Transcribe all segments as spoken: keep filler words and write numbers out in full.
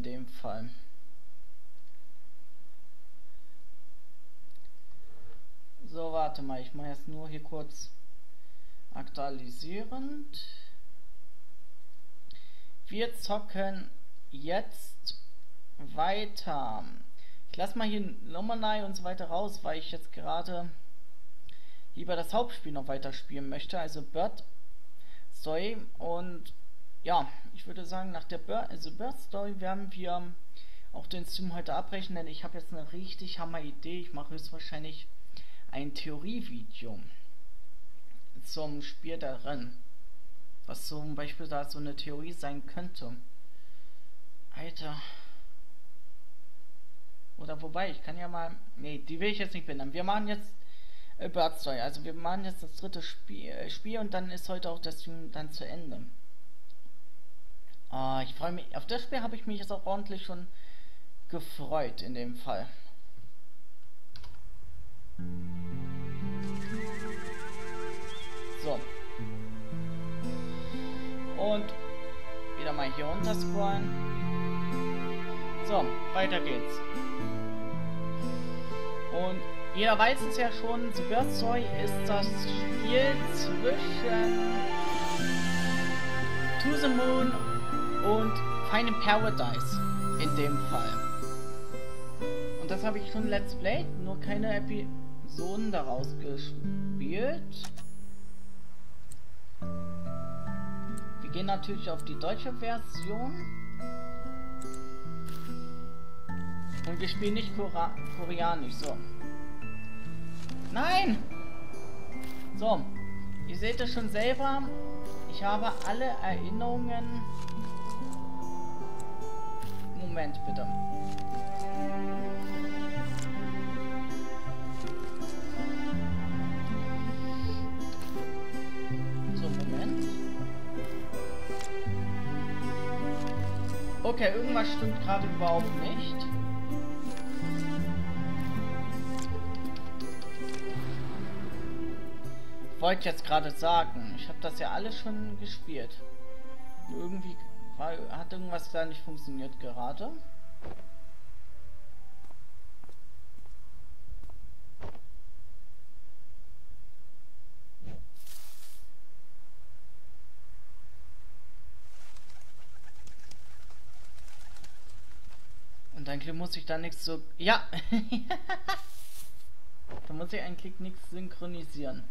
in dem Fall. So, warte mal, ich mache jetzt nur hier kurz aktualisierend. Wir zocken jetzt weiter. Ich lasse mal hier Nomanai und so weiter raus, weil ich jetzt gerade lieber das Hauptspiel noch weiter spielen möchte, also Bird Story. Und ja, ich würde sagen, nach der Bird, also Bird Story werden wir auch den Stream heute abbrechen, denn ich habe jetzt eine richtig hammer Idee. Ich mache höchstwahrscheinlich ein Theorievideo zum Spiel darin, was zum Beispiel da so eine Theorie sein könnte. Alter. Oder wobei, ich kann ja mal... Nee, die will ich jetzt nicht benennen. Wir machen jetzt äh, Bird Story. Also wir machen jetzt das dritte Spiel, äh, Spiel und dann ist heute auch das Stream dann zu Ende. Ah, ich freue mich. Auf das Spiel habe ich mich jetzt auch ordentlich schon gefreut in dem Fall. So. Und wieder mal hier runter scrollen. So, weiter geht's. Und jeder weiß es ja schon, The Bird Story ist das Spiel zwischen To the Moon und Finding Paradise in dem Fall. Und das habe ich schon Let's Play, nur keine Episoden daraus gespielt. Wir gehen natürlich auf die deutsche Version. Und wir spielen nicht Kora Koreanisch, so. Nein! So, ihr seht es schon selber. Ich habe alle Erinnerungen. Moment bitte. So, Moment. Okay, irgendwas stimmt gerade überhaupt nicht. Ich wollte jetzt gerade sagen, ich habe das ja alles schon gespielt. Nur irgendwie war, hat irgendwas da nicht funktioniert gerade. Und eigentlich muss ich da nichts so... Ja! Da muss ich eigentlich nichts synchronisieren.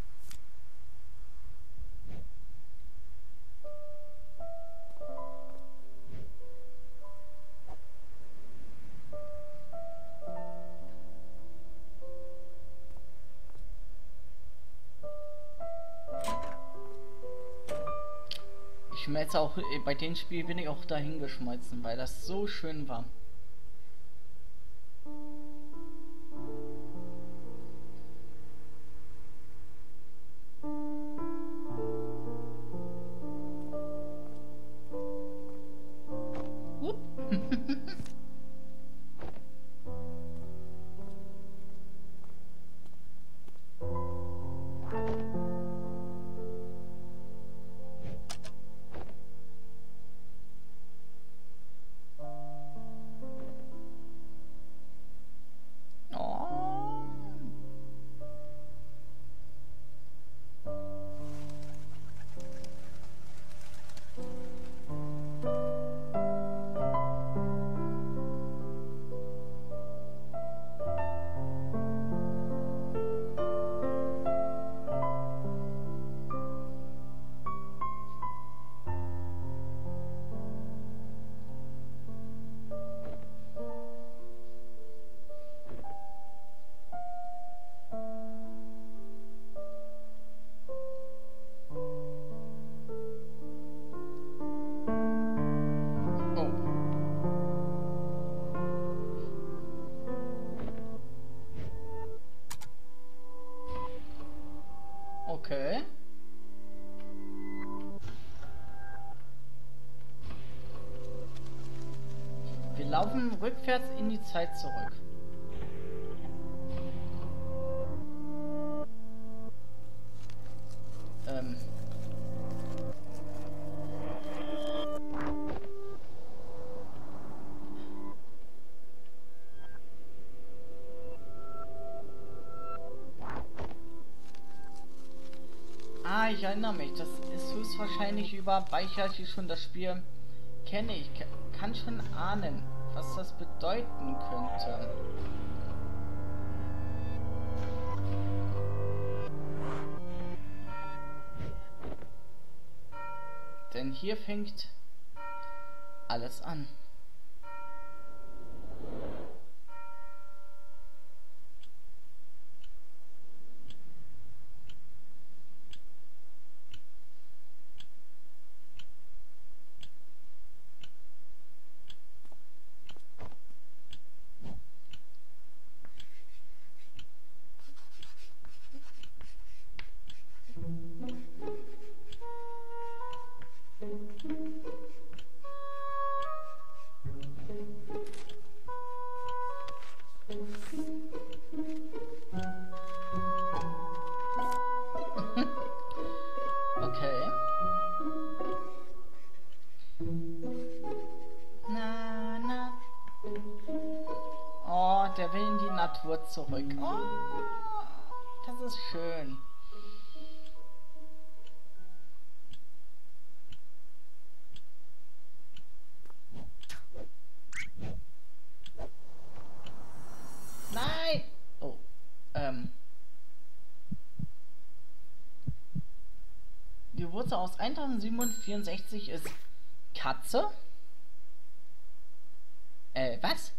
Ich bin jetzt auch, bei dem Spiel bin ich auch dahin geschmolzen, weil das so schön war. Okay. Wir laufen rückwärts in die Zeit zurück. Ähm. ich erinnere mich. Das ist höchstwahrscheinlich über Beicherchi schon das Spiel kenne. Ich kann schon ahnen, was das bedeuten könnte. Denn hier fängt alles an. Okay. Na, na. Oh, der will in die Natur zurück. Oh, das ist schön. Nein! Oh, ähm. Die Wurzel aus eintausendsiebenhundertvierundsechzig ist Katze? Äh, was?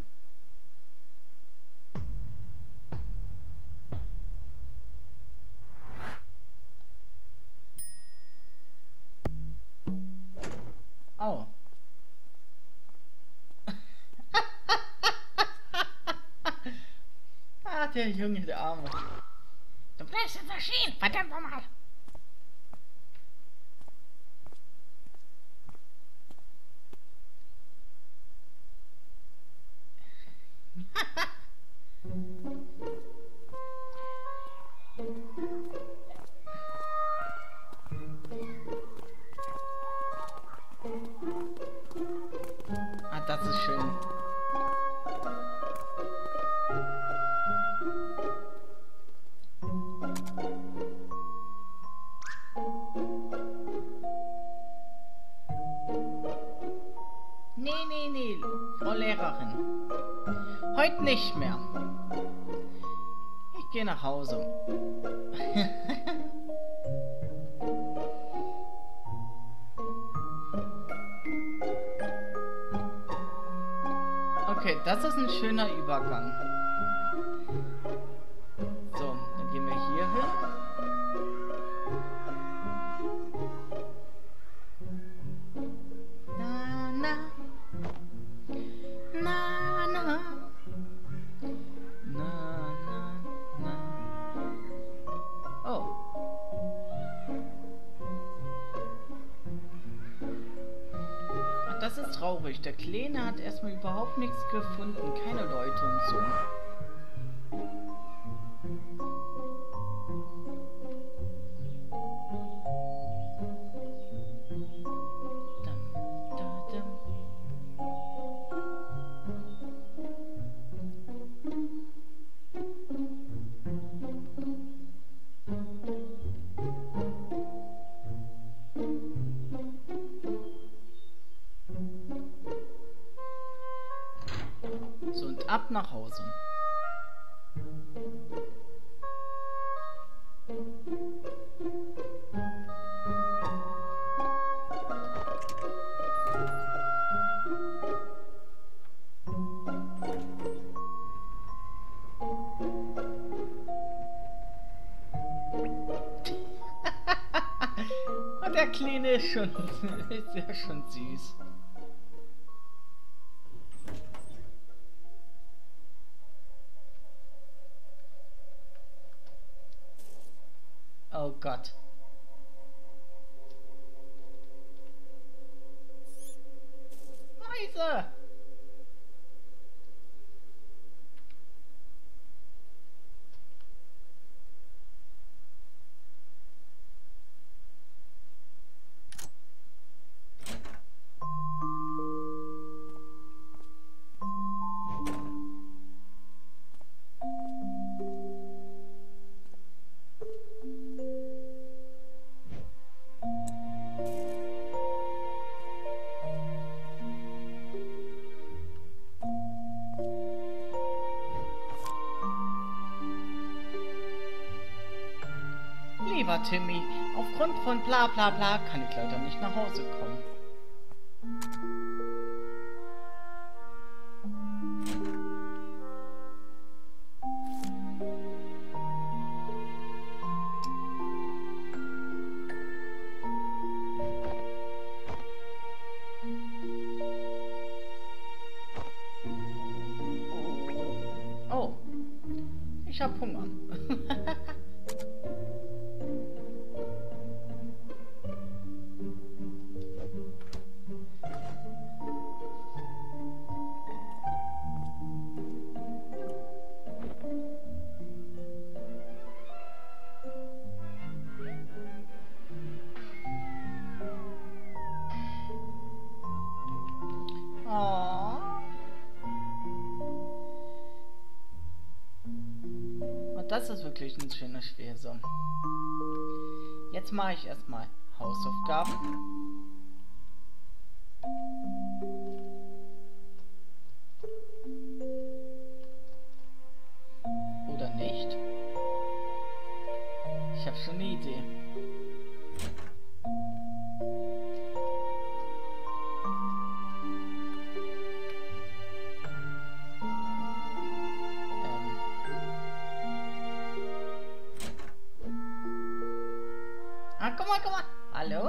Oh. Ah, der Junge, der Arme. Du bleibst jetzt erschienen, verdammt nochmal. Ah, das ist schön. Nee, nee, nee, Frau Lehrerin. Heute nicht mehr. Ich gehe nach Hause. Okay, das ist ein schöner Übergang. So, dann gehen wir hier hin. Na, na. Na, na. Na, na, na. Oh. Ach, das ist traurig. Der Kleine hat erstmal überhaupt nichts gefunden. Keine Leute und so. So, und ab nach Hause. Und der Kleine ist schon, ist ja schon süß. Oh Gott. Mäuse! bla Timmy. Aufgrund von bla bla bla kann ich leider nicht nach Hause kommen. Oh, ich hab Hunger. Das ist wirklich ein schöner Spiel. So. Jetzt mache ich erstmal Hausaufgaben. Oder nicht? Ich habe schon eine Idee. Ah, guck mal, guck mal. Hallo?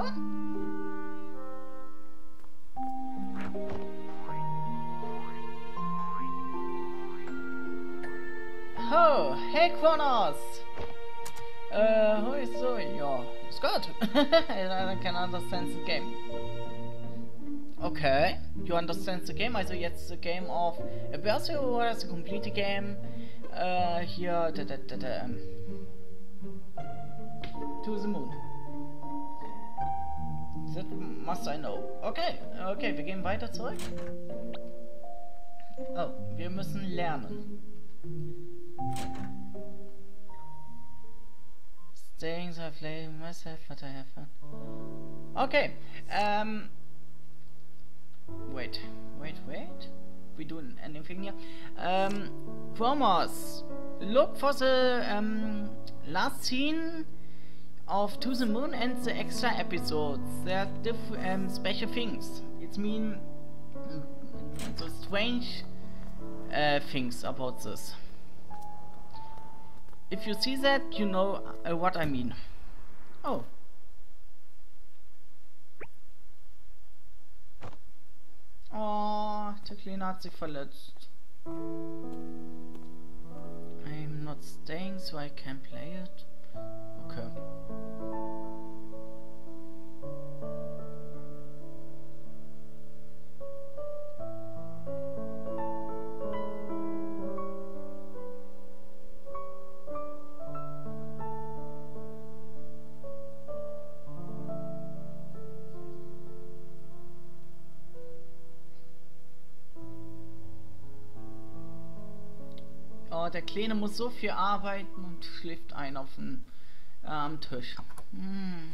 Oh, hey Kronos! Uh, who is doing? Yeah, it's good. I can understand the game. Okay, you understand the game? Also jetzt the game of a person who has to complete the game. Uh, here, da, da, da, da, um, to the moon. That must I know. Okay, okay, wir gehen weiter zurück. Oh, wir müssen lernen. Things I play myself, but I have fun. Okay, um, wait, wait, wait. We doing anything here? Um, Kronos, look for the um last scene of To the Moon and the extra episodes. There are different um, special things. It means mm, so strange uh, things about this. If you see that, you know uh, what I mean. Oh. Oh, der Kleine hat sich verletzt. I'm not staying, so I can play it. Okay. Oh, der Kleine muss so viel arbeiten und schläft ein auf den am Tisch. Hm.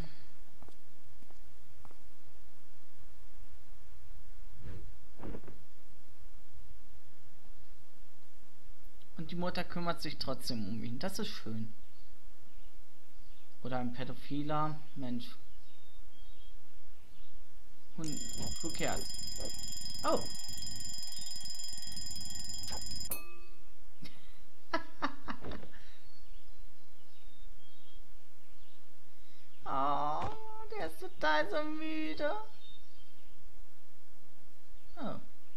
Und die Mutter kümmert sich trotzdem um ihn. Das ist schön. Oder ein Pädophiler. Mensch. Und who cares? Oh. Oh, der ist total so müde. Oh.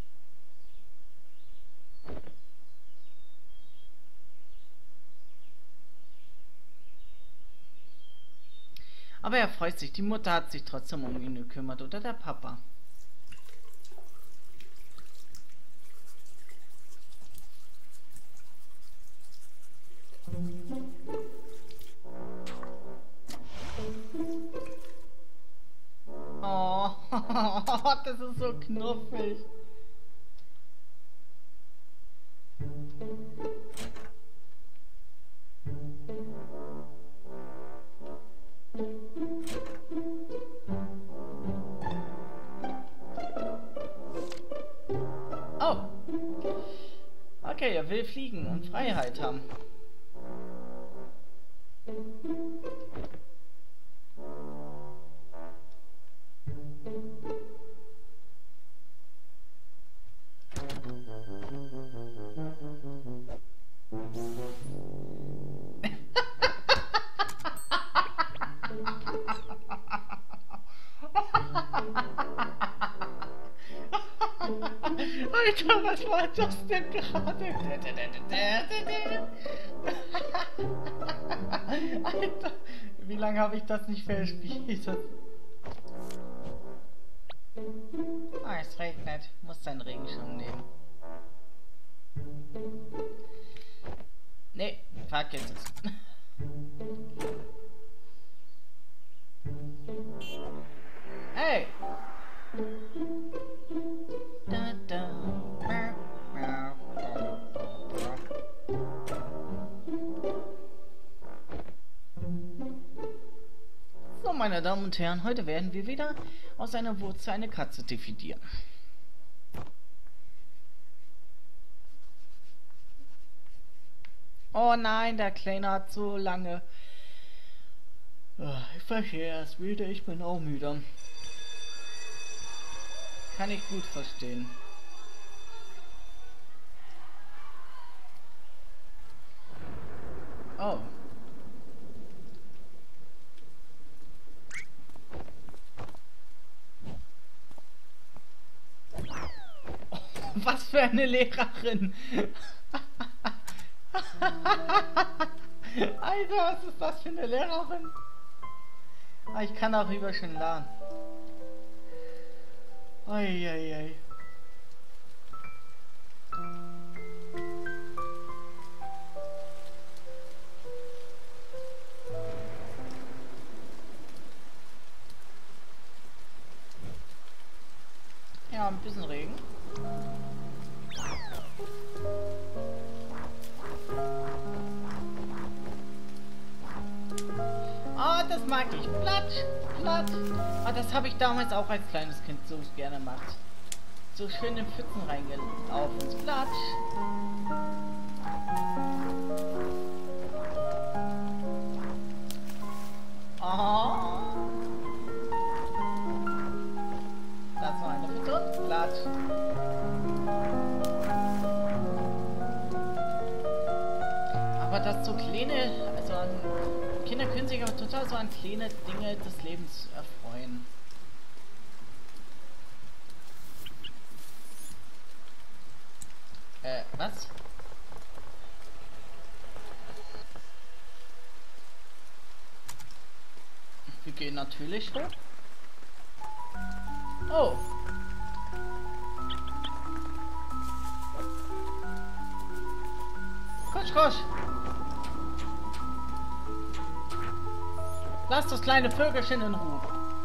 Aber er freut sich. Die Mutter hat sich trotzdem um ihn gekümmert. Oder der Papa. Oh, das ist so knuffig. Oh. Okay, er will fliegen und Freiheit haben. Alter, was war das denn gerade? Alter, wie lange habe ich das nicht verspielt? Ah, es regnet. Muss deinen Regenschirm nehmen. Nee, vergiss es. Hey! Da, da. So, meine Damen und Herren, heute werden wir wieder aus einer Wurzel eine Katze definieren. Oh nein, der Kleine hat so lange... Ich verstehe es wieder, ich bin auch müde. Kann ich gut verstehen. Oh. Oh, was für eine Lehrerin! Alter, was ist das für eine Lehrerin? Ah, ich kann auch über schon lernen. Eieiei. Ja, ein bisschen Regen. Ah, das mag ich. Platsch, platsch. Ah, das habe ich damals auch als kleines Kind so gerne gemacht. So schön in Pfützen reingelaufen. Platsch. Oh. Das war eine Pfütze. Platsch. Aber das so kleine, also an Kinder können sich aber total so an kleine Dinge des Lebens erfreuen. Äh, was? Wir gehen natürlich hoch. Oh. Kosch, kosch. Lass das kleine Vögelchen in Ruhe.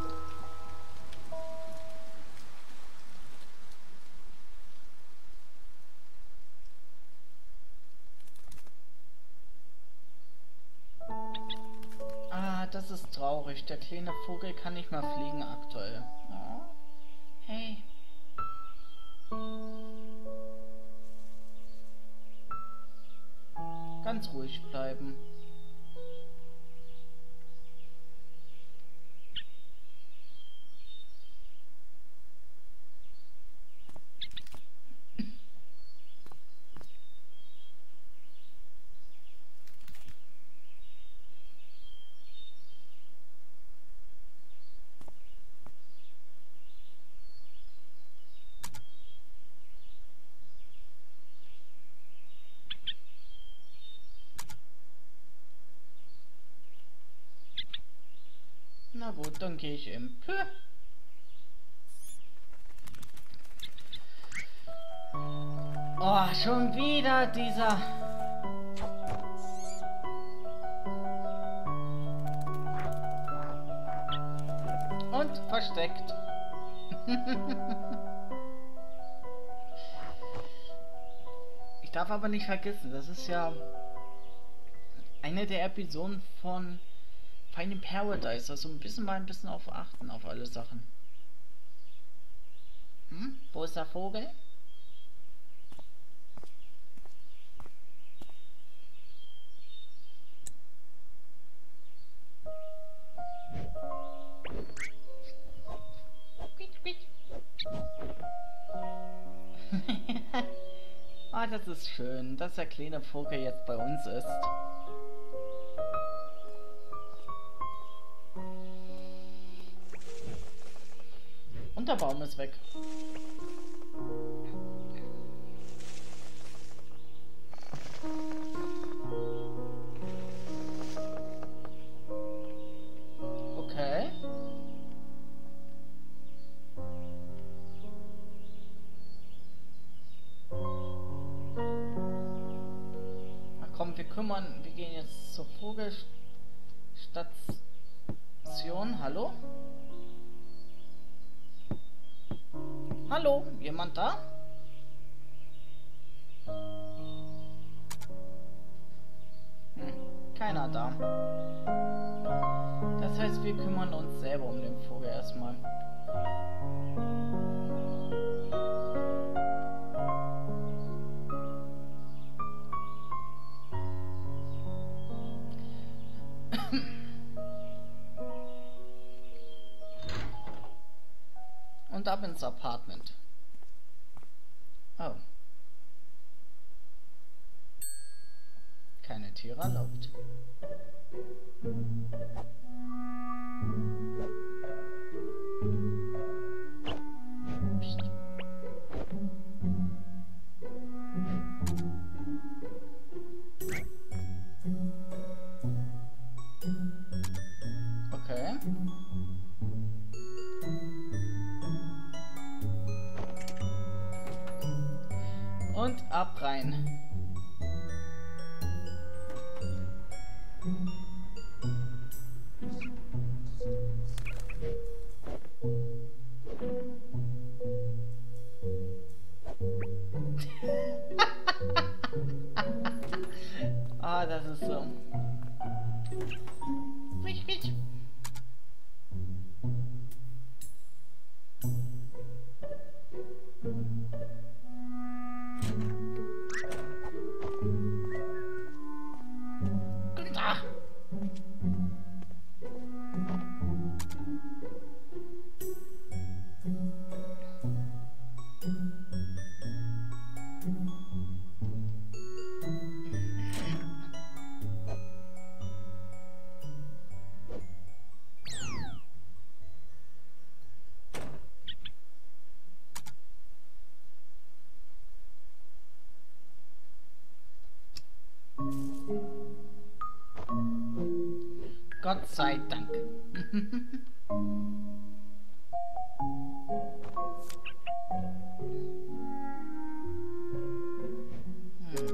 Ah, das ist traurig. Der kleine Vogel kann nicht mehr fliegen aktuell. Oh. Hey. Ganz ruhig bleiben. Na gut, dann gehe ich im Pö. Oh, schon wieder dieser... Und versteckt. Ich darf aber nicht vergessen, das ist ja eine der Episoden von Finding Paradise, also ein bisschen mal ein bisschen auf achten auf alle Sachen. Hm? Wo ist der Vogel? Ah, das ist schön, dass der kleine Vogel jetzt bei uns ist. Und der Baum ist weg. kümmern, wir gehen jetzt zur Vogelstation. Hallo? Hallo? Jemand da? Hm, keiner da. Das heißt, wir kümmern uns selber um den Vogel erstmal. Und ab ins Apartment. Oh. Keine Tiere erlaubt. Psst. Okay. Und ab rein. Ah, das ist so. Quietsch, quietsch. Guten Tag. Gott sei Dank. hm.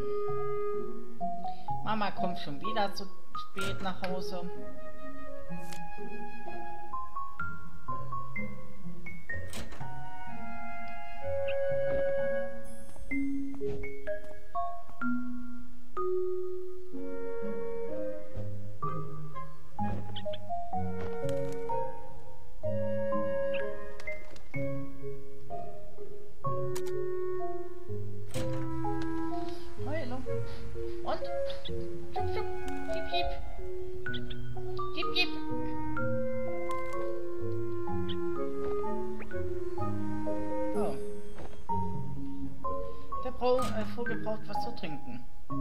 Mama kommt schon wieder zu spät nach Hause. Und? Schupp, schupp. Piep, piep. Piep, piep. Oh. Der Brau äh, Vogel braucht was zu trinken.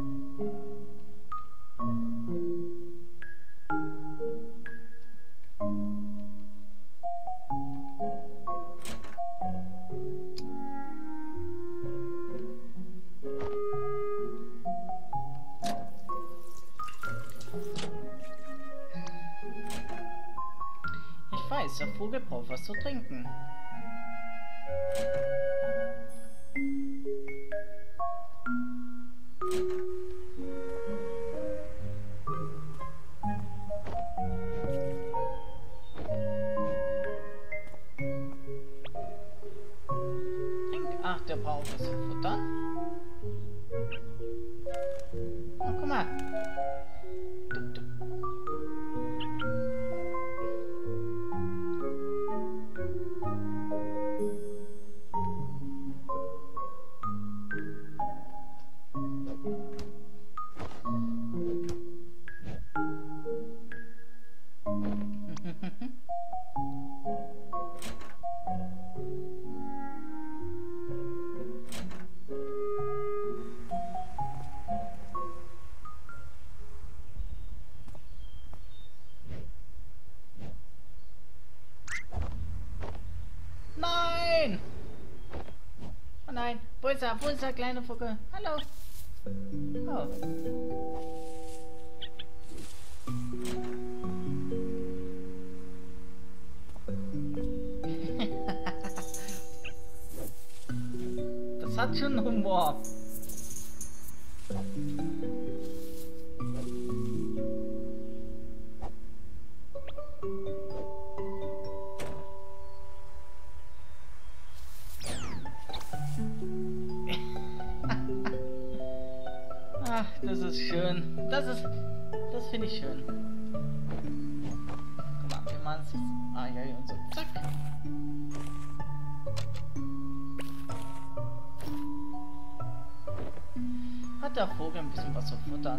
Ich weiß, der Vogel braucht was zu trinken. Trink. Ach, der braucht was zu futtern. Oh, guck mal. Dup, dup. Nein! Oh nein, wo ist er? Wo ist der kleine Vogel? Hallo! Oh. Das hat schon Humor. Ach, das ist schön. Das ist... Das finde ich schön. Guck mal, wir machen es jetzt... Ah, ja, und so. Zack. Hat der Vogel ein bisschen was zu futtern.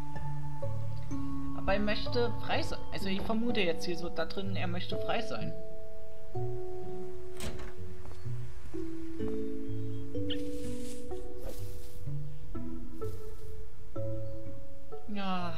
Aber er möchte frei sein. Also ich vermute jetzt hier so da drin, er möchte frei sein. Ja.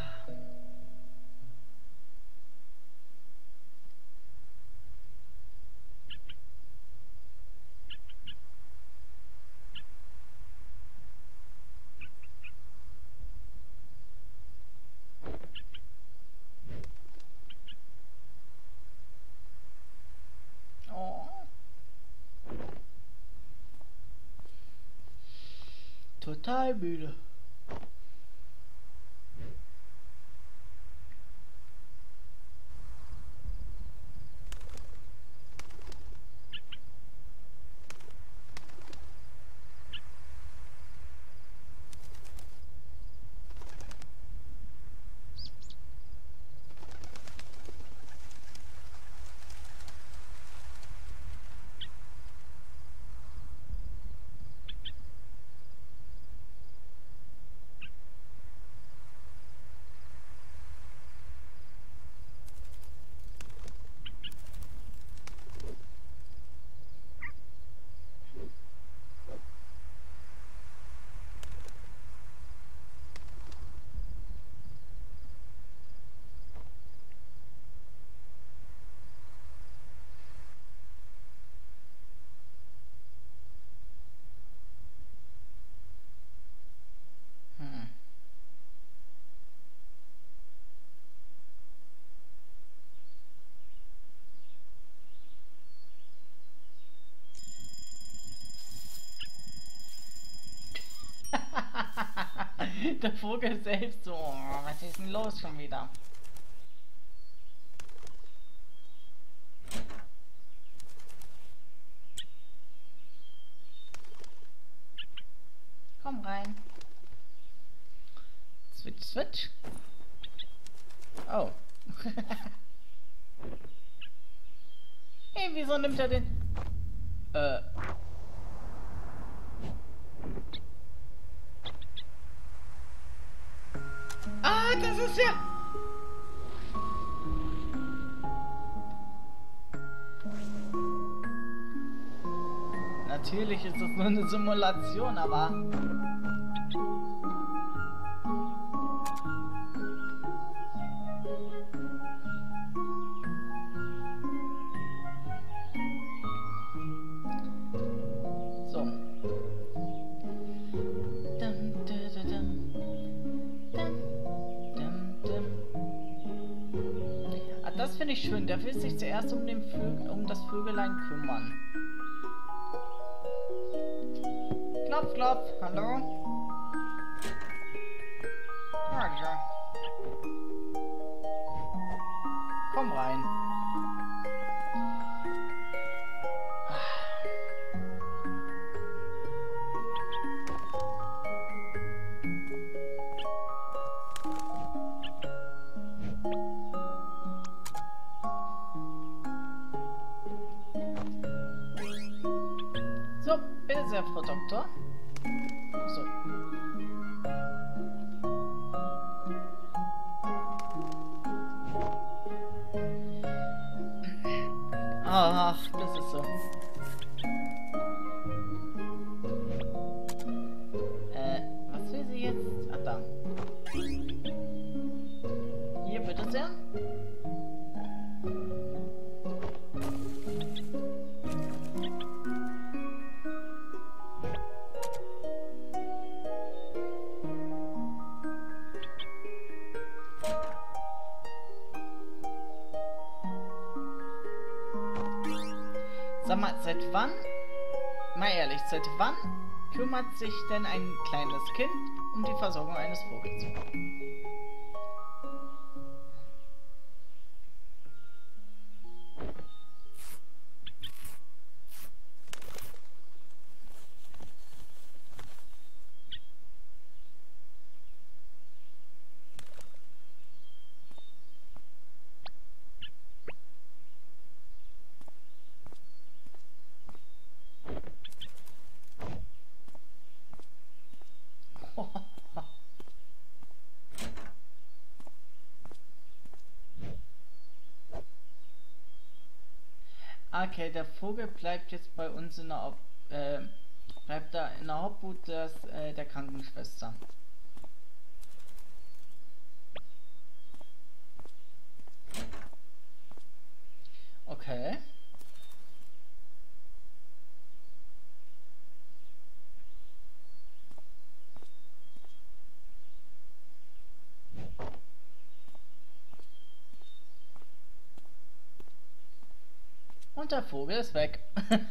Total müde. Der Vogel selbst so, oh, was ist denn los schon wieder? Komm rein. Switch, switch. Oh. Hey, wieso nimmt er den... Äh... Ah, das ist ja... Natürlich ist das nur eine Simulation, aber... So. Dum, dum, dum, dum. Ah, das finde ich schön. Der will sich zuerst um, den Vögel, um das Vögelein kümmern. Klopf, klopf. Hallo? Ja, ja. Komm rein. So, bitte sehr, Frau Doktor. So. Ach, das ist so. Äh, was will sie jetzt? Ach, da. Hier, bitte sehr. Sag mal, seit wann, mal ehrlich, seit wann kümmert sich denn ein kleines Kind um die Versorgung eines Vogels? Okay, der Vogel bleibt jetzt bei uns in der Ob äh, bleibt da in der Obhut des, äh, der Krankenschwester. Okay. Und der Vogel ist weg.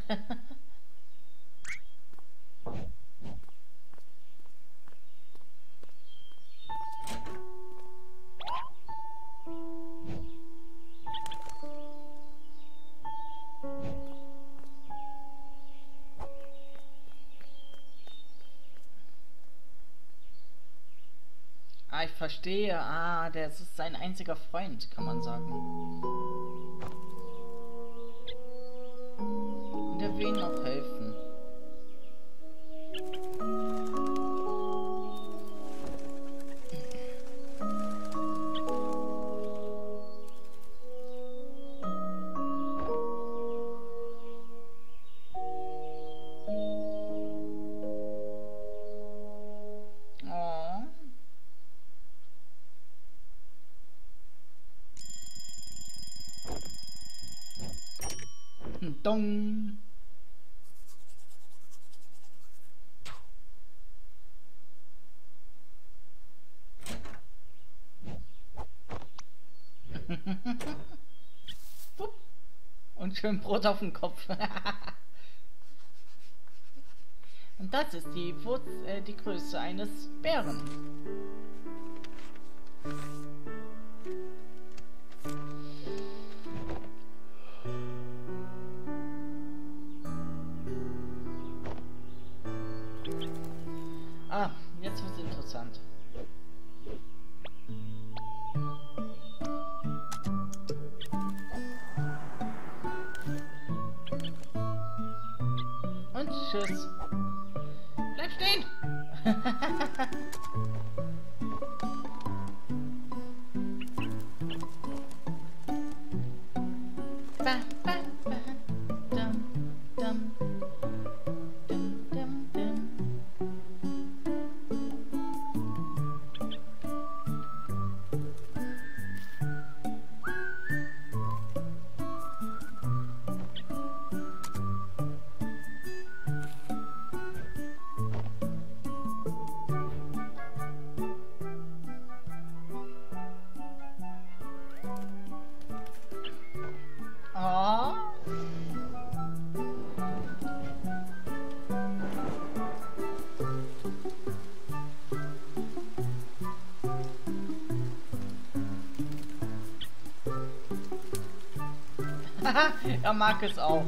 Ah, ich verstehe. Ah, der ist sein einziger Freund, kann man sagen. Und er will ihm noch helfen. Dong. Und schön Brot auf dem Kopf. Und das ist die Wurzel, äh, die Größe eines Bären. Ah, jetzt wird es interessant. Und tschüss. Bleib stehen! ba, ba, ba, dum, dum, dum, dum, dum. Oh. Er mag es auch.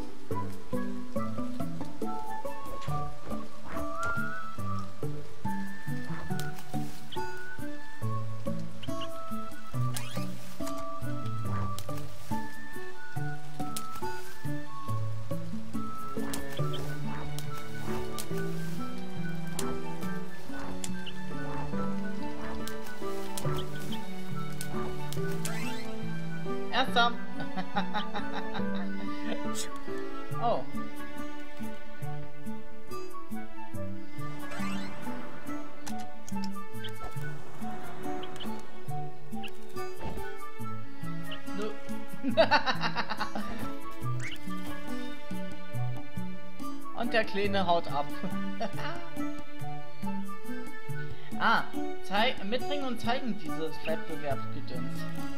Erster. Oh. So. Und der Kleine haut ab. Ah, mitbringen und zeigen dieses Wettbewerbsgedöns.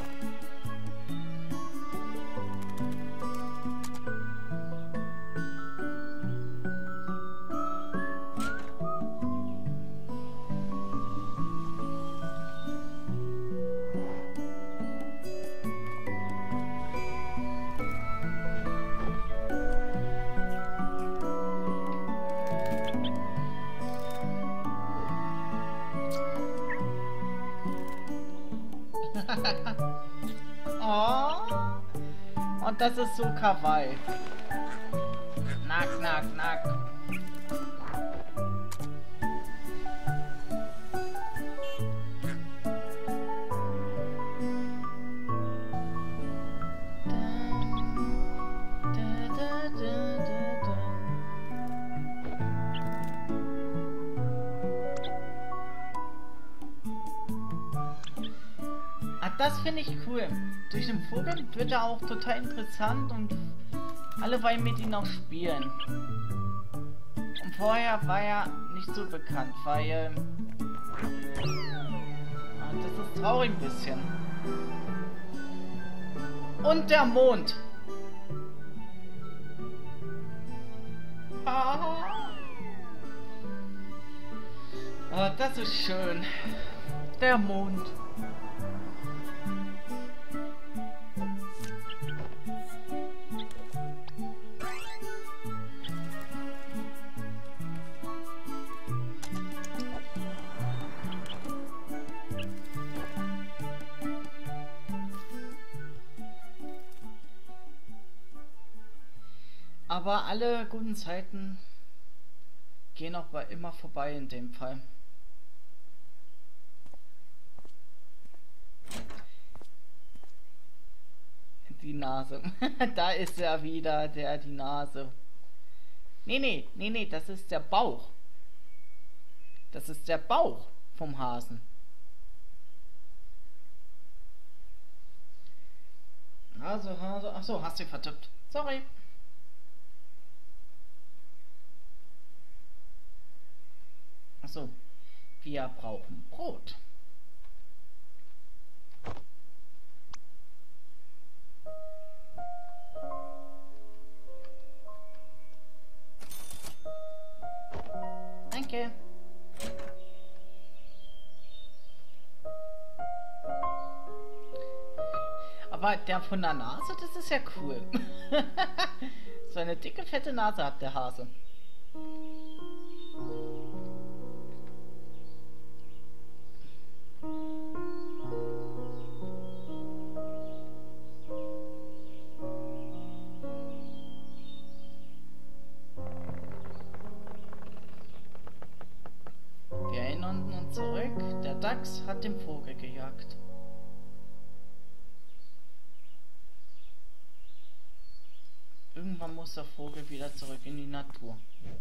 Oh, und das ist so kawaii. Knack, knack, knack. Dun, das finde ich cool. Durch den Vogel wird er auch total interessant und alle wollen mit ihm auch spielen. Und vorher war er nicht so bekannt, weil... Ah, das ist traurig ein bisschen. Und der Mond. Ah. Oh, das ist schön. Der Mond. Aber alle guten Zeiten gehen auch immer vorbei in dem Fall. Die Nase. Da ist er wieder, der die Nase. Nee, nee, nee, nee, das ist der Bauch. Das ist der Bauch vom Hasen. Also, Hase. Achso, hast du vertippt. Sorry. Achso. Wir brauchen Brot. Danke. Aber der von der Nase, das ist ja cool. So eine dicke, fette Nase hat der Hase. Wir erinnern uns zurück, der Dachs hat den Vogel gejagt. Irgendwann muss der Vogel wieder zurück in die Natur.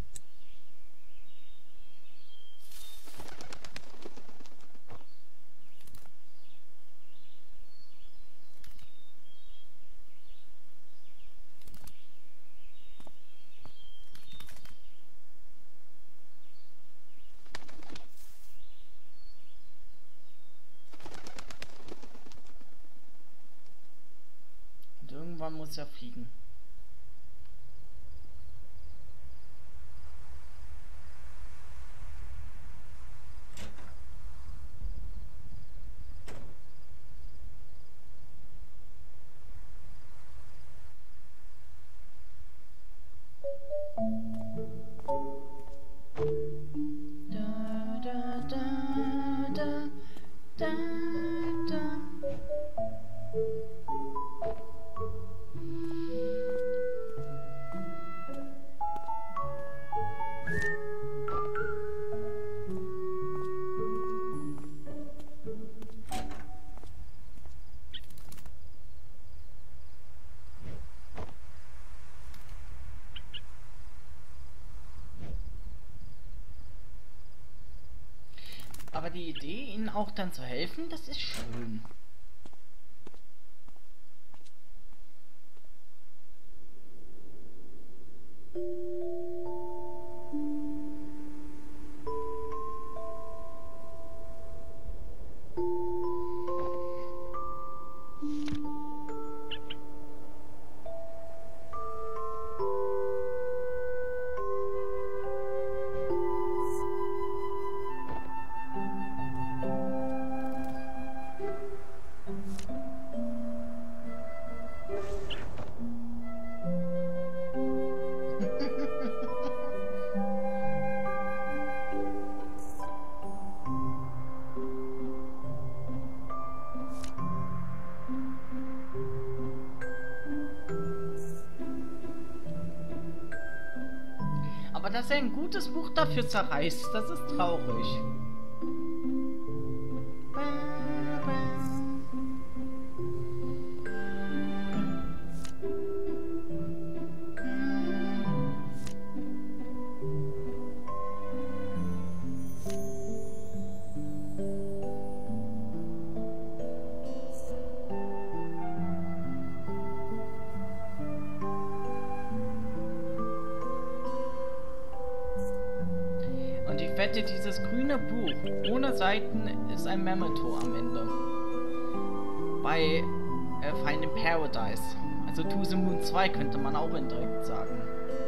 Und irgendwann muss er fliegen. Da, da, da, da, da, da. Aber die Idee, ihnen auch dann zu helfen, das ist schön. Aber dass er ein gutes Buch dafür zerreißt, das ist traurig. wette, dieses grüne Buch ohne Seiten ist ein Memento am Ende. Bei äh, Finding Paradise. Also To the Moon zwei könnte man auch indirekt sagen.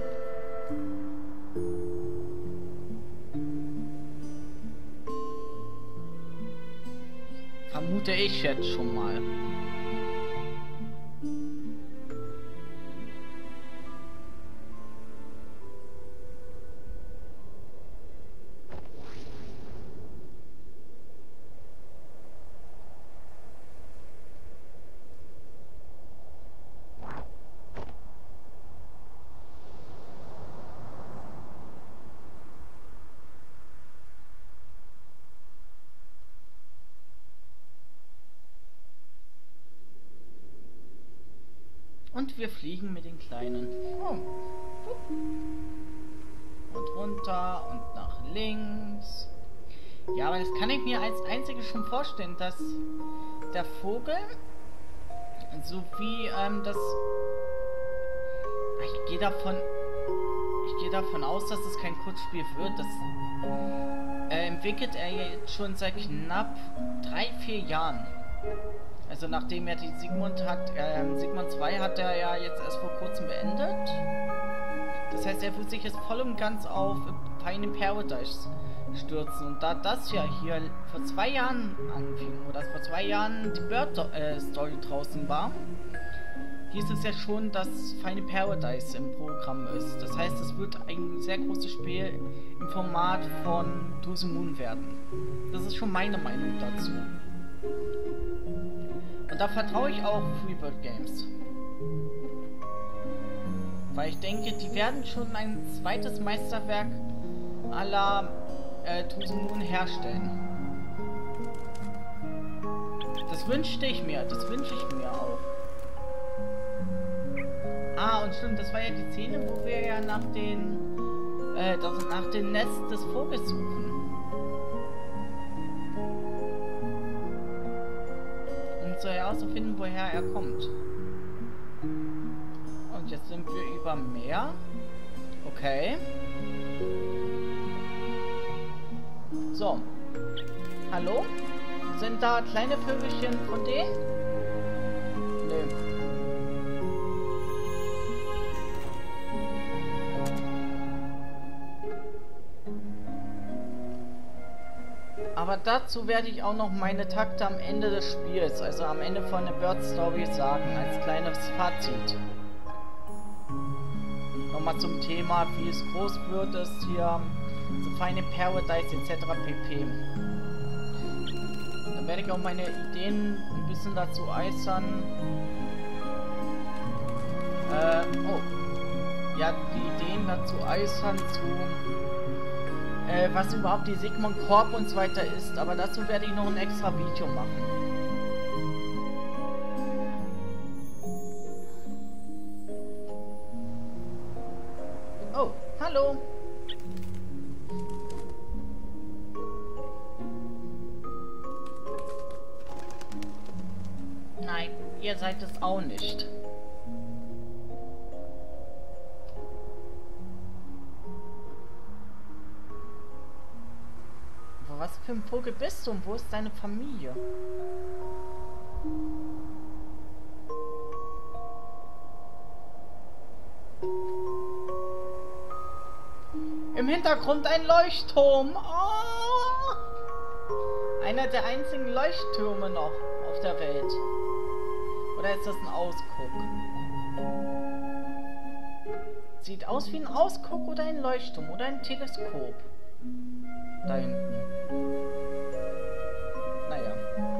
Vermute ich jetzt schon mal. Und wir fliegen mit den Kleinen. Oh. Und runter und nach links. Ja, aber das kann ich mir als einziges schon vorstellen, dass der Vogel sowie ähm, das... Ich gehe davon... Ich gehe davon aus, dass es kein Kurzspiel wird. Das äh, entwickelt er jetzt schon seit knapp drei, vier Jahren. Also nachdem er die Sigmund hat, äh, Sigmund zwei hat er ja jetzt erst vor kurzem beendet. Das heißt, er wird sich jetzt voll und ganz auf Finding Paradise stürzen. Und da das ja hier vor zwei Jahren anfing, oder vor zwei Jahren die Bird äh, Story draußen war, hieß es ja schon, dass Finding Paradise im Programm ist. Das heißt, es wird ein sehr großes Spiel im Format von To the Moon werden. Das ist schon meine Meinung dazu. Und da vertraue ich auch Freebird Games. Weil ich denke, die werden schon ein zweites Meisterwerk à la äh, To the Moon herstellen. Das wünschte ich mir, das wünsche ich mir auch. Ah, und stimmt, das war ja die Szene, wo wir ja nach den äh, das, nach dem Nest des Vogels suchen. So herauszufinden, woher er kommt. Und jetzt sind wir über Meer. Okay. So. Hallo? Sind da kleine Vögelchen von denen? Nö. Aber dazu werde ich auch noch meine Takte am Ende des Spiels, also am Ende von der Bird Story sagen, als kleines Fazit. Nochmal zum Thema, wie es groß wird, ist hier so Finding Paradise et cetera pp. Dann werde ich auch meine Ideen ein bisschen dazu äußern. Äh, oh. Ja, die Ideen dazu äußern zu... Äh, was überhaupt die Sigmund Corp und so weiter ist, aber dazu werde ich noch ein extra Video machen. Oh, hallo! Nein, ihr seid es auch nicht. Was für ein Vogel bist du und wo ist deine Familie? Im Hintergrund ein Leuchtturm. Oh! Einer der einzigen Leuchttürme noch auf der Welt. Oder ist das ein Ausguck? Sieht aus wie ein Ausguck oder ein Leuchtturm oder ein Teleskop. Da hinten. Naja.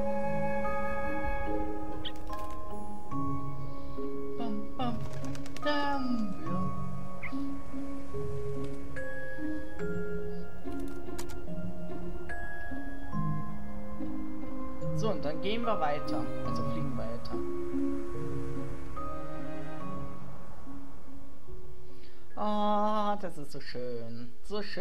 Bam, bam, dam, ja. So, und dann gehen wir weiter. Also fliegen weiter. Ah, oh, das ist so schön. So schön.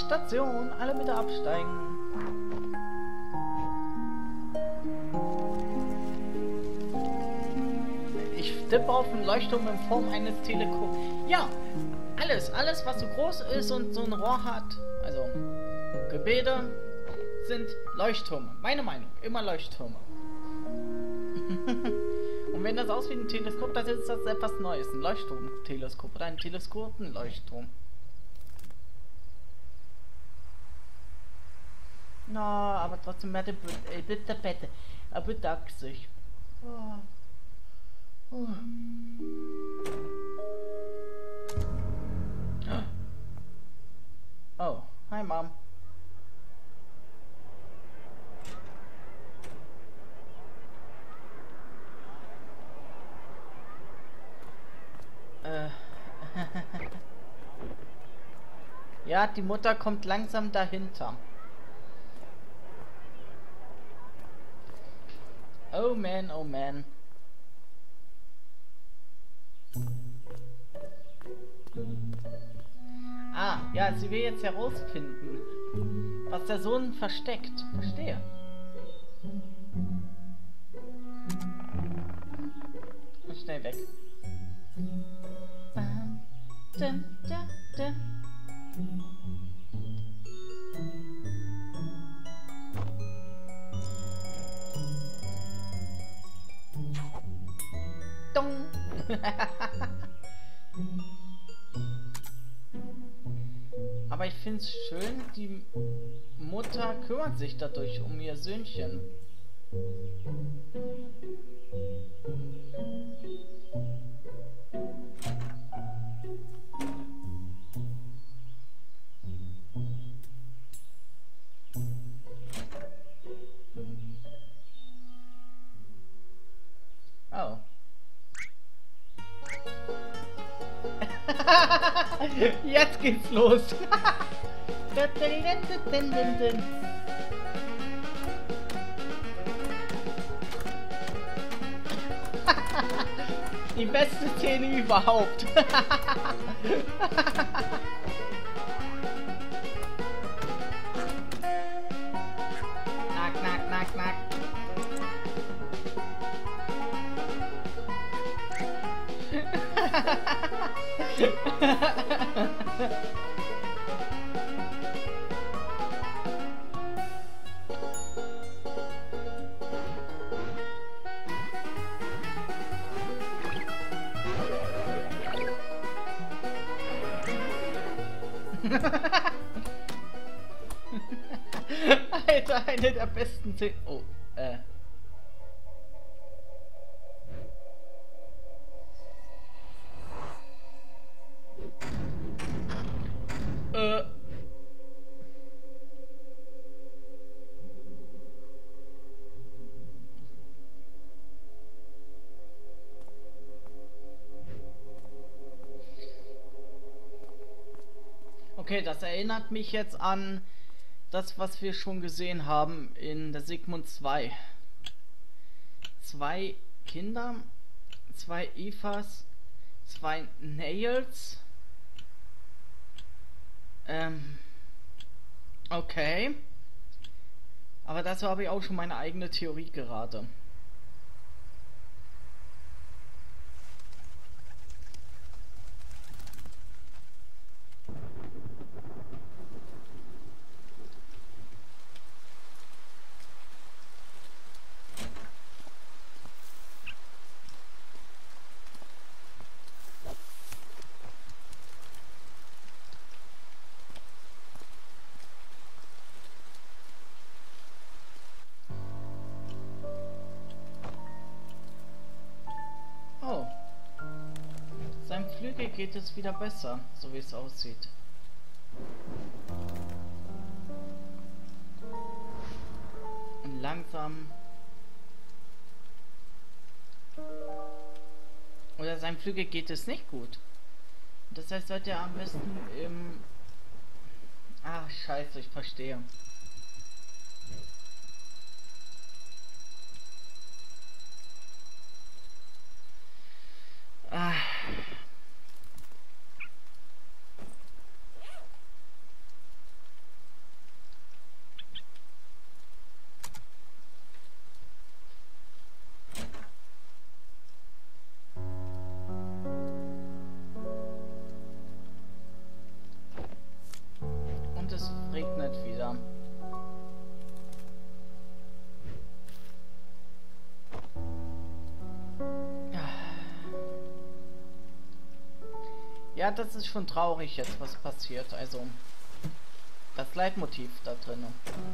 Station. Alle bitte absteigen. Ich tippe auf einen Leuchtturm in Form eines Teleskops. Ja, alles, alles, was so groß ist und so ein Rohr hat, also Gebäude, sind Leuchttürme. Meine Meinung, immer Leuchttürme. Und wenn das aussieht wie ein Teleskop, das ist das etwas Neues. Ein Leuchtturm-Teleskop oder ein Teleskopen-Leuchtturm. Na, aber trotzdem, bitte, bitte, bitte, er bedankt sich. Oh. Oh. Oh, hi Mom. Äh. Ja, die Mutter kommt langsam dahinter. Oh man, oh man. Ah, ja, sie will jetzt herausfinden, was der Sohn versteckt. Verstehe. Und schnell weg. Dong. Aber ich finde es schön, die Mutter kümmert sich dadurch um ihr Söhnchen. Oh. Jetzt geht's los. Die beste Szene überhaupt. Knack, knack, knack, knack. Alter, eine der besten Szenen. Oh, äh. Äh. Okay, das erinnert mich jetzt an das, was wir schon gesehen haben in der Sigmund zwei. Zwei Kinder, zwei Evas, zwei Nails. Ähm. Okay. Aber dazu habe ich auch schon meine eigene Theorie gerade. Seinem Flügel geht es wieder besser, so wie es aussieht. Und langsam. Oder seinem Flügel geht es nicht gut. Das heißt, sollte er am besten im... Ah, scheiße, ich verstehe. Ah. Ja, das ist schon traurig jetzt, was passiert. Also, das Leitmotiv da drin.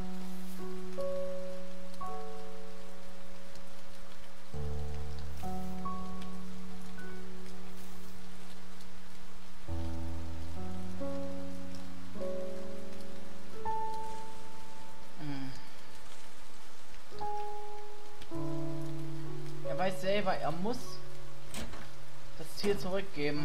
Er weiß selber, er muss das Ziel zurückgeben.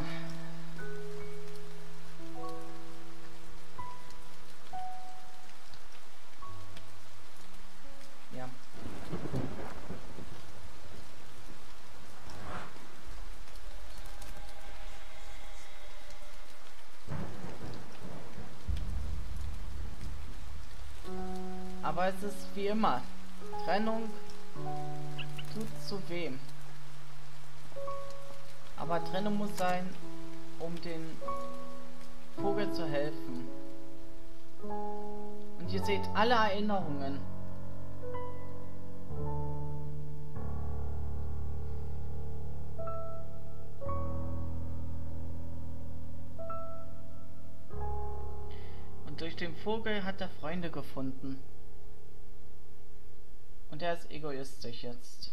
Ja. Aber es ist wie immer. Trennung tut zu weh. Aber Trennung muss sein, um den Vogel zu helfen. Und ihr seht alle Erinnerungen. Und durch den Vogel hat er Freunde gefunden. Und er ist egoistisch jetzt.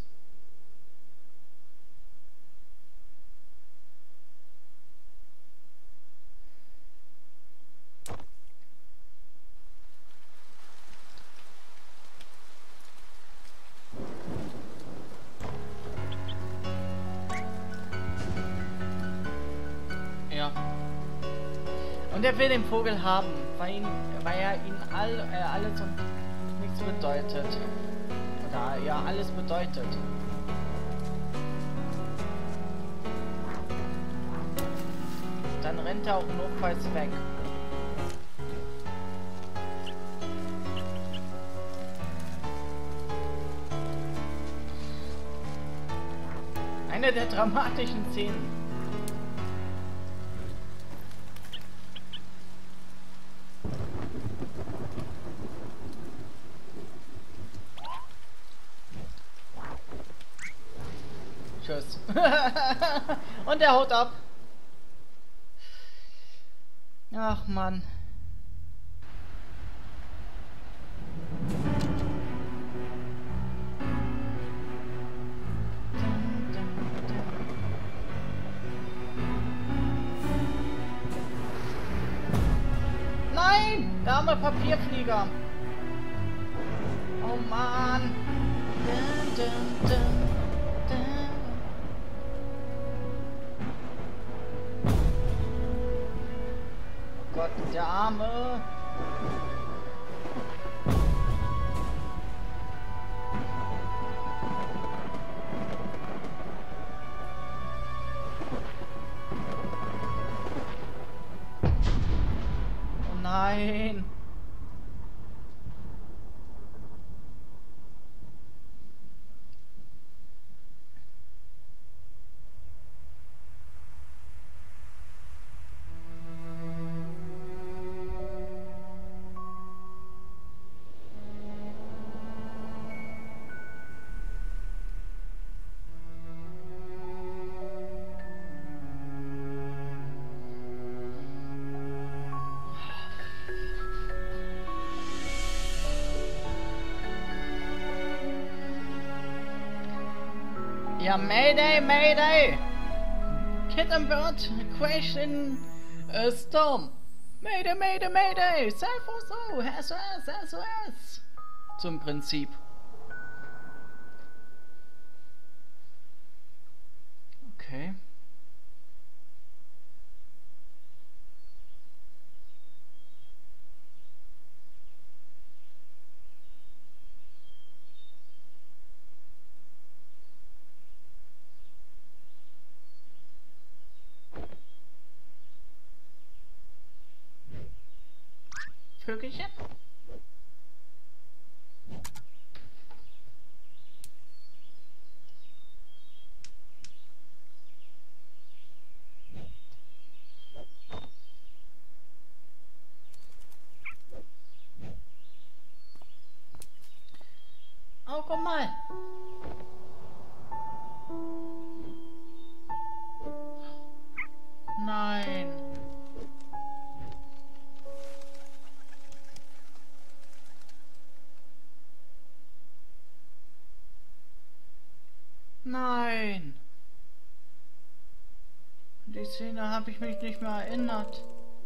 Ja. Und er will den Vogel haben, weil, ihn, weil er ihn all, äh, alles und nichts bedeutet. Oder ja, alles bedeutet. Dann rennt er auch notfalls weg. Eine der dramatischen Szenen. Tschüss. Und er haut ab. Ach Mann. Nein! Der arme Papierflieger. Oh Mann. Dun, dun, dun, dun. Oh Gott, der Arme. Oh nein. Ja, Mayday, Mayday! Kitten Bird crashing a storm. Mayday, Mayday, Mayday! Sei for so, S O S, S O S! Zum Prinzip. Okay. Vögelchen? Oh, guck mal. Nein. Nein! Die Szene habe ich mich nicht mehr erinnert.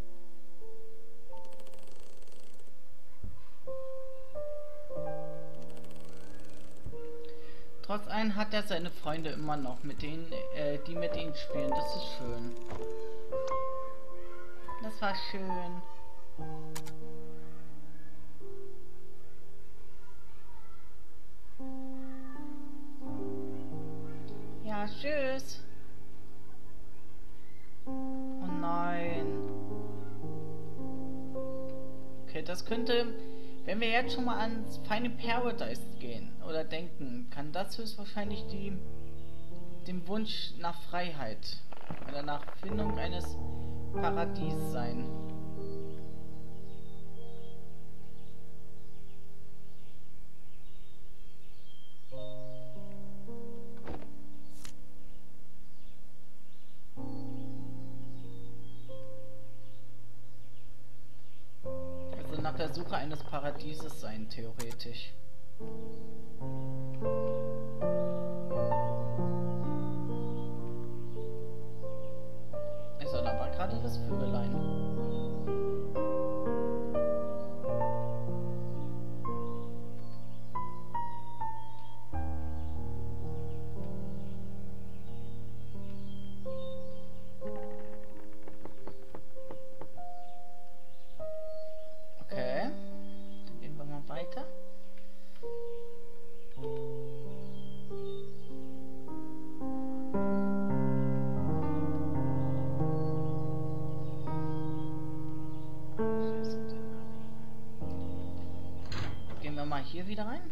Trotz allem hat er seine Freunde immer noch, mit denen, äh, die mit ihm spielen. Das ist schön. Das war schön. Ja, tschüss. Oh nein. Okay, das könnte... Wenn wir jetzt schon mal ans Final Paradise gehen oder denken, kann das höchstwahrscheinlich die, dem Wunsch nach Freiheit oder nach Findung eines Paradies sein. Nach der Suche eines Paradieses sein, theoretisch. Also, da war gerade das Vögelein. Hier wieder rein.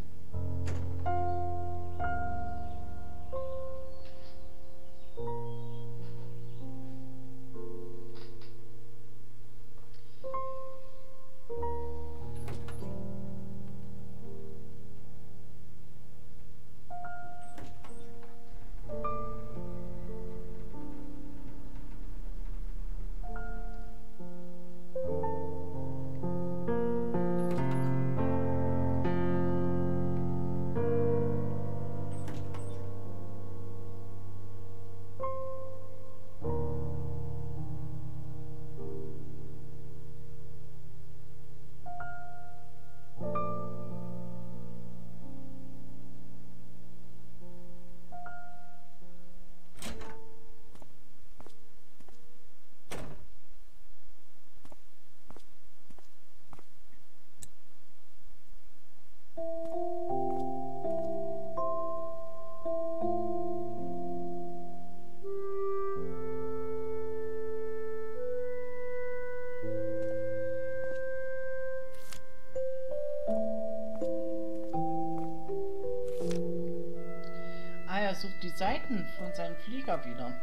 Er sucht die Seiten von seinem Flieger wieder.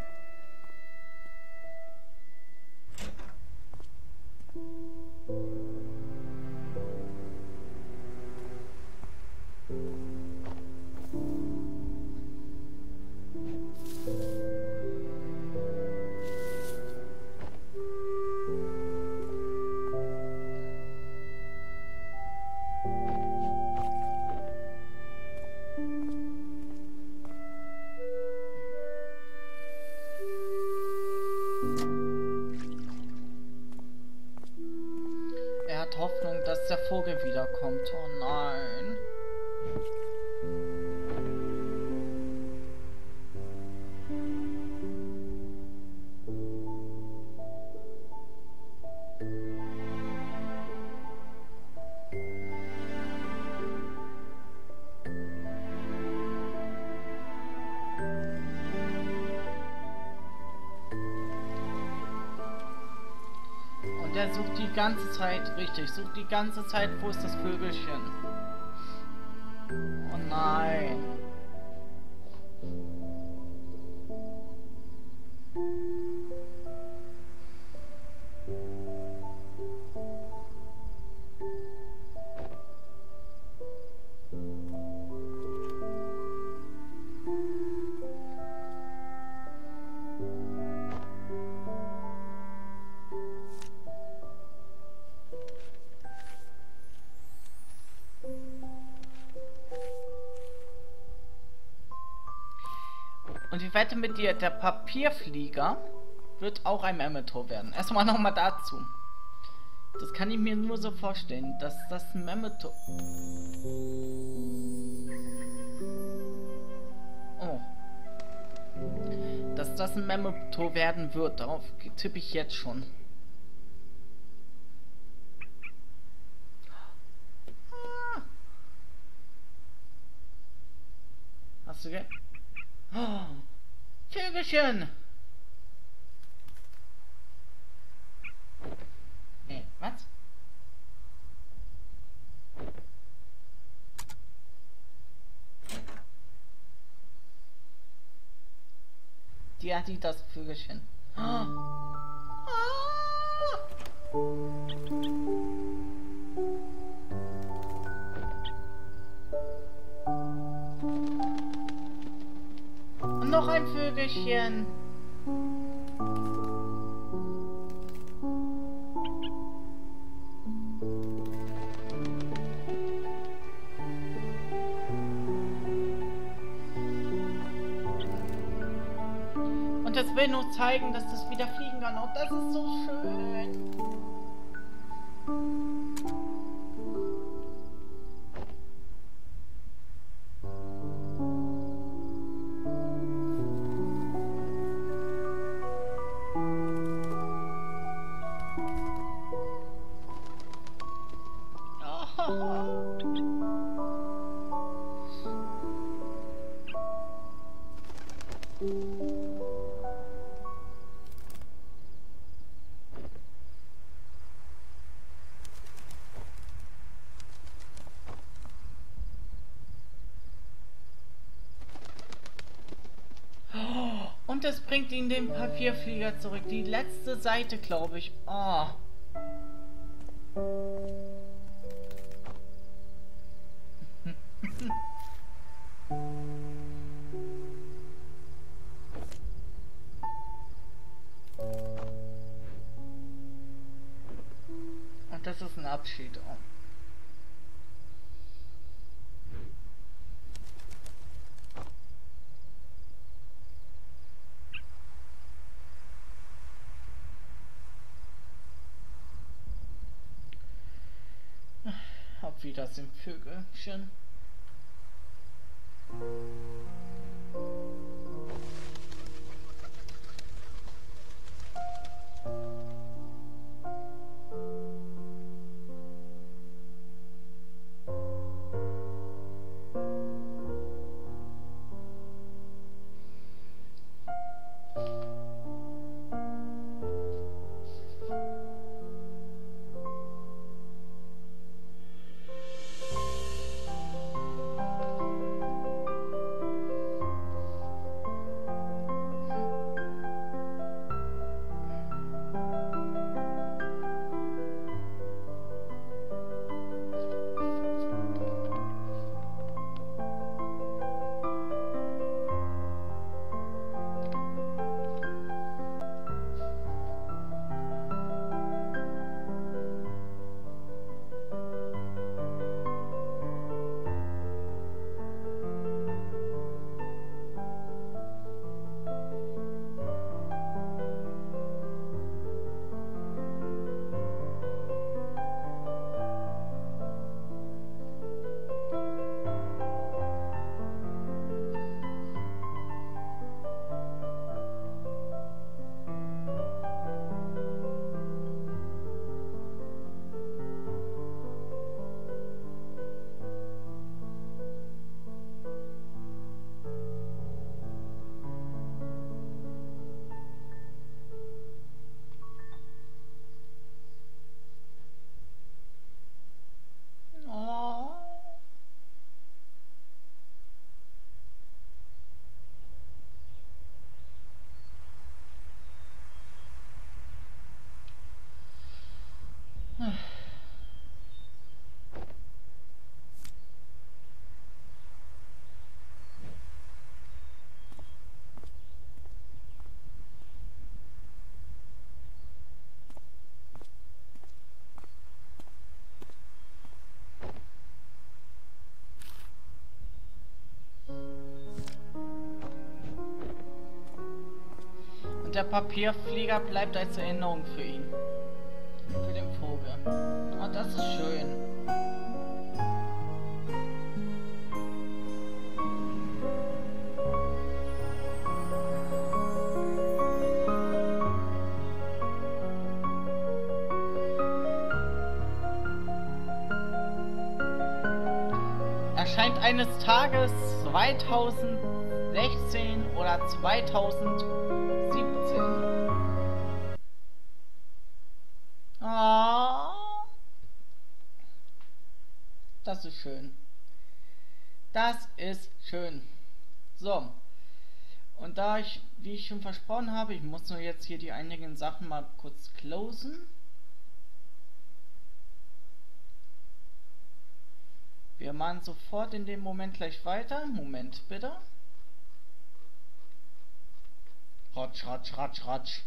Er hat Hoffnung, dass der Vogel wiederkommt. Oh nein. Der sucht die ganze Zeit, richtig, sucht die ganze Zeit, wo ist das Vögelchen? Oh nein. Und ich wette mit dir, der Papierflieger wird auch ein Mammoth werden. Erstmal nochmal dazu. Das kann ich mir nur so vorstellen, dass das ein Mammoth... Oh. Dass das ein Mammoth werden wird, darauf tippe ich jetzt schon. Ah. Hast du ge... Oh. Vögelchen! Hey, was? Die hat die das Vögelchen. Oh. Ah. Und noch ein Vögelchen. Und das will nur zeigen, dass das wieder fliegen kann. Und das ist so schön. Und es bringt ihn den Papierflieger zurück. Die letzte Seite, glaube ich. Oh. Und das ist ein Abschied. Oh. Auf Wiedersehen, Vögelchen. der Papierflieger bleibt als Erinnerung für ihn. Für den Vogel. Oh, das ist schön. Erscheint eines Tages zweitausendsechzehn oder zweitausendsiebzehn. Oh, das ist schön. Das ist schön. So. Und da ich, wie ich schon versprochen habe, ich muss nur jetzt hier die einigen Sachen mal kurz closen. Wir machen sofort in dem Moment gleich weiter. Moment bitte. Ratsch, ratsch, ratsch, ratsch.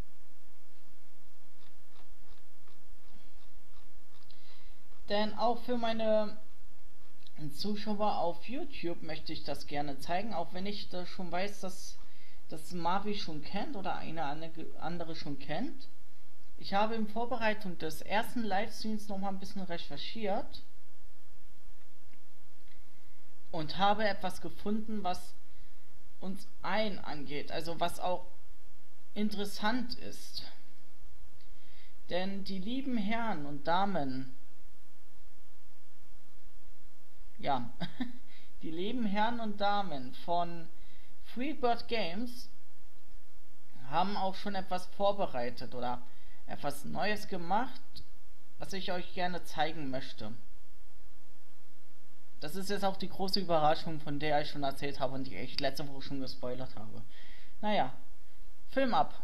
Denn auch für meine Zuschauer auf YouTube möchte ich das gerne zeigen, auch wenn ich das schon weiß, dass das Marvi schon kennt oder eine andere schon kennt. Ich habe in Vorbereitung des ersten Livestreams noch mal ein bisschen recherchiert und habe etwas gefunden, was uns ein angeht, also was auch interessant ist. Denn die lieben Herren und Damen, ja, die lieben Herren und Damen von Freebird Games haben auch schon etwas vorbereitet oder etwas Neues gemacht, was ich euch gerne zeigen möchte. Das ist jetzt auch die große Überraschung, von der ich schon erzählt habe und die ich letzte Woche schon gespoilert habe. Naja, Film ab.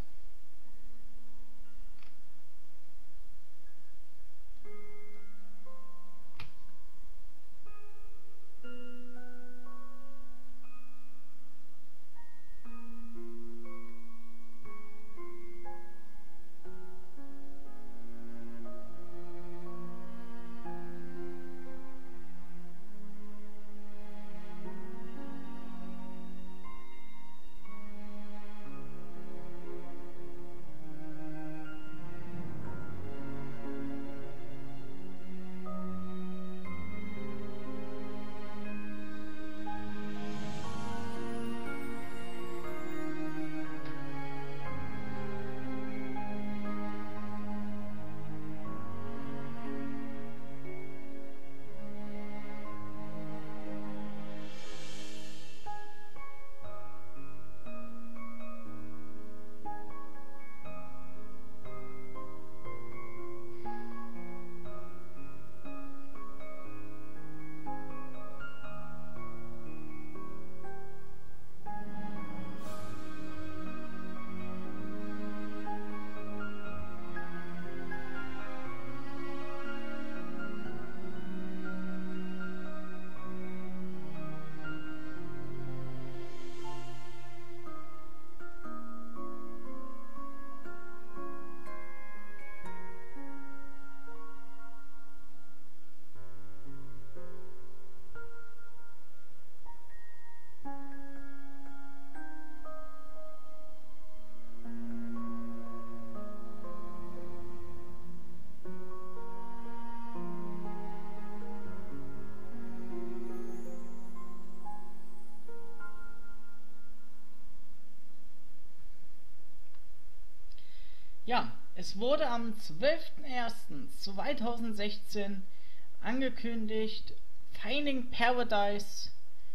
Ja, es wurde am zwölften ersten zweitausendsechzehn angekündigt, Finding Paradise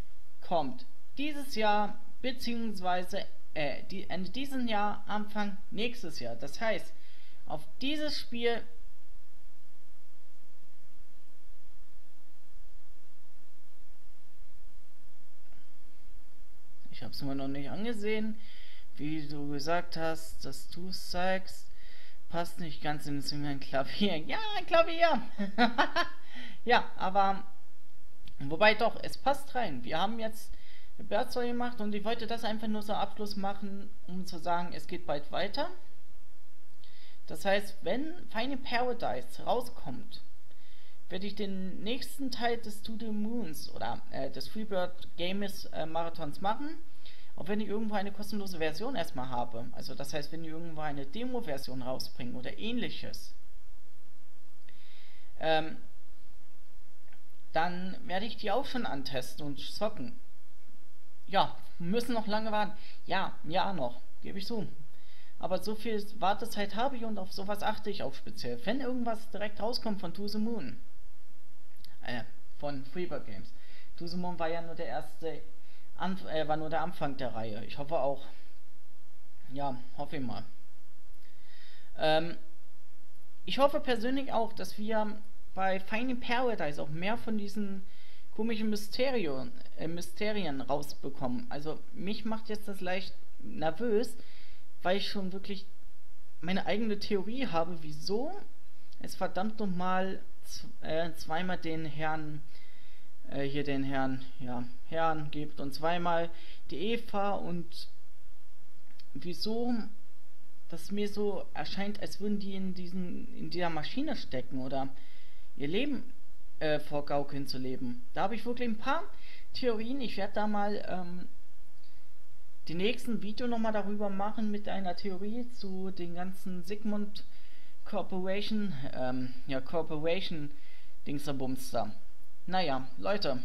kommt dieses Jahr, beziehungsweise äh, die, Ende dieses Jahr, Anfang nächstes Jahr. Das heißt, auf dieses Spiel ich habe es mir noch nicht angesehen, wie du gesagt hast, dass du es zeigst, passt nicht ganz in ein Klavier. Ja, ein Klavier! Ja, aber wobei doch, es passt rein. Wir haben jetzt Bertzoll gemacht und ich wollte das einfach nur so Abschluss machen, um zu sagen, es geht bald weiter. Das heißt, wenn Finding Paradise rauskommt, werde ich den nächsten Teil des To The Moons oder äh, des Freebird Games äh, Marathons machen. Auch wenn ich irgendwo eine kostenlose Version erstmal habe. Also das heißt, wenn die irgendwo eine Demo-Version rausbringen oder ähnliches, ähm, dann werde ich die auch schon antesten und zocken. Ja, müssen noch lange warten. Ja, ja noch, gebe ich zu. Aber so viel Wartezeit habe ich und auf sowas achte ich auch speziell. Wenn irgendwas direkt rauskommt von To The Moon, äh, von Freebird Games. To The Moon war ja nur der erste, Anf äh, war nur der Anfang der Reihe. Ich hoffe auch. Ja, hoffe ich mal. Ähm, ich hoffe persönlich auch, dass wir bei Finding Paradise auch mehr von diesen komischen Mysterien, äh, Mysterien rausbekommen. Also mich macht jetzt das leicht nervös, weil ich schon wirklich meine eigene Theorie habe, wieso es verdammt nochmal äh, zweimal den Herrn, äh, hier den Herrn, ja, Herrn gibt und zweimal die Eva und wieso das mir so erscheint, als würden die in diesen, in dieser Maschine stecken oder ihr Leben äh, vorgaukeln zu leben. Da habe ich wirklich ein paar Theorien. Ich werde da mal ähm, die nächsten Video nochmal darüber machen mit einer Theorie zu den ganzen Sigmund Corporation, ähm, ja, Corporation Dingserbumster. Naja, Leute,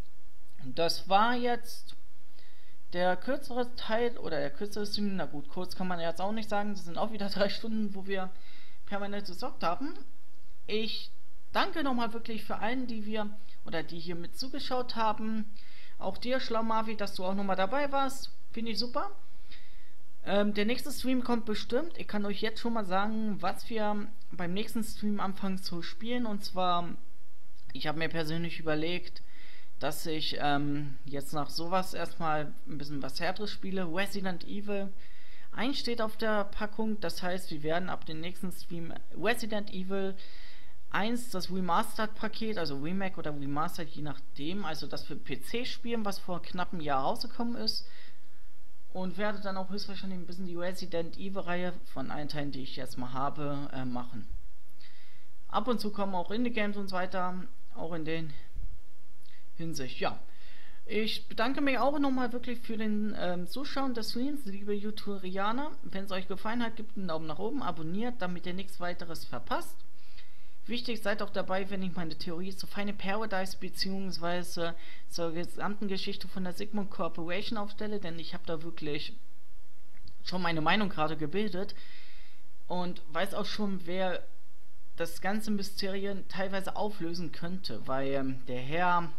das war jetzt der kürzere Teil oder der kürzere Stream. Na gut, kurz kann man jetzt auch nicht sagen. Das sind auch wieder drei Stunden, wo wir permanent gezockt haben. Ich danke nochmal wirklich für allen, die wir oder die hier mit zugeschaut haben. Auch dir, Schlaumavi, dass du auch nochmal dabei warst. Finde ich super. Ähm, der nächste Stream kommt bestimmt. Ich kann euch jetzt schon mal sagen, was wir beim nächsten Stream anfangen zu spielen. Und zwar, ich habe mir persönlich überlegt, dass ich ähm, jetzt nach sowas erstmal ein bisschen was härteres spiele. Resident Evil eins steht auf der Packung. Das heißt, wir werden ab dem nächsten Stream Resident Evil eins, das Remastered-Paket, also Remake oder Remastered, je nachdem, also das für P C spielen, was vor knapp einem Jahr rausgekommen ist. Und werde dann auch höchstwahrscheinlich ein bisschen die Resident Evil-Reihe von allen Teilen, die ich jetzt mal habe, äh, machen. Ab und zu kommen auch Indie-Games und so weiter, auch in den Hinsicht, ja. Ich bedanke mich auch nochmal wirklich für den ähm, Zuschauen des Streams, liebe YouTuberianer. Wenn es euch gefallen hat, gebt einen Daumen nach oben, abonniert, damit ihr nichts weiteres verpasst. Wichtig, seid auch dabei, wenn ich meine Theorie zu Finding Paradise bzw. zur gesamten Geschichte von der Sigmund Corporation aufstelle, denn ich habe da wirklich schon meine Meinung gerade gebildet und weiß auch schon, wer das ganze Mysterien teilweise auflösen könnte, weil ähm, der Herr,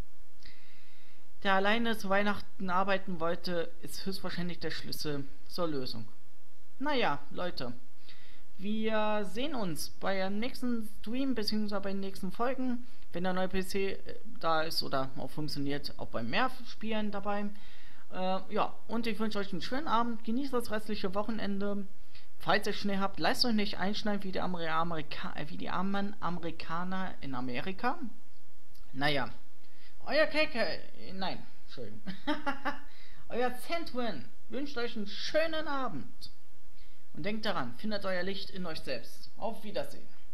der alleine zu Weihnachten arbeiten wollte, ist höchstwahrscheinlich der Schlüssel zur Lösung. Naja, Leute. Wir sehen uns bei der nächsten Stream bzw. bei den nächsten Folgen, wenn der neue P C äh, da ist oder auch funktioniert, auch beim mehr Spielen dabei. Äh, ja, und ich wünsche euch einen schönen Abend, genießt das restliche Wochenende. Falls ihr Schnee habt, lasst euch nicht einschneiden wie die, Amer Amerika äh, wie die armen Amerikaner in Amerika. Naja, euer Keke, äh, nein, Entschuldigung. Euer Centwin wünscht euch einen schönen Abend. Und denkt daran, findet euer Licht in euch selbst. Auf Wiedersehen.